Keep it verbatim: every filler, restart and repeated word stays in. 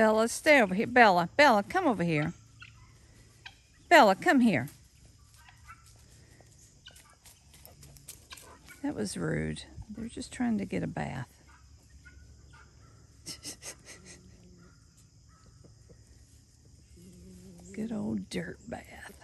Bella, stay over here. Bella, Bella, come over here. Bella, come here. That was rude. They're just trying to get a bath. Good old dirt bath.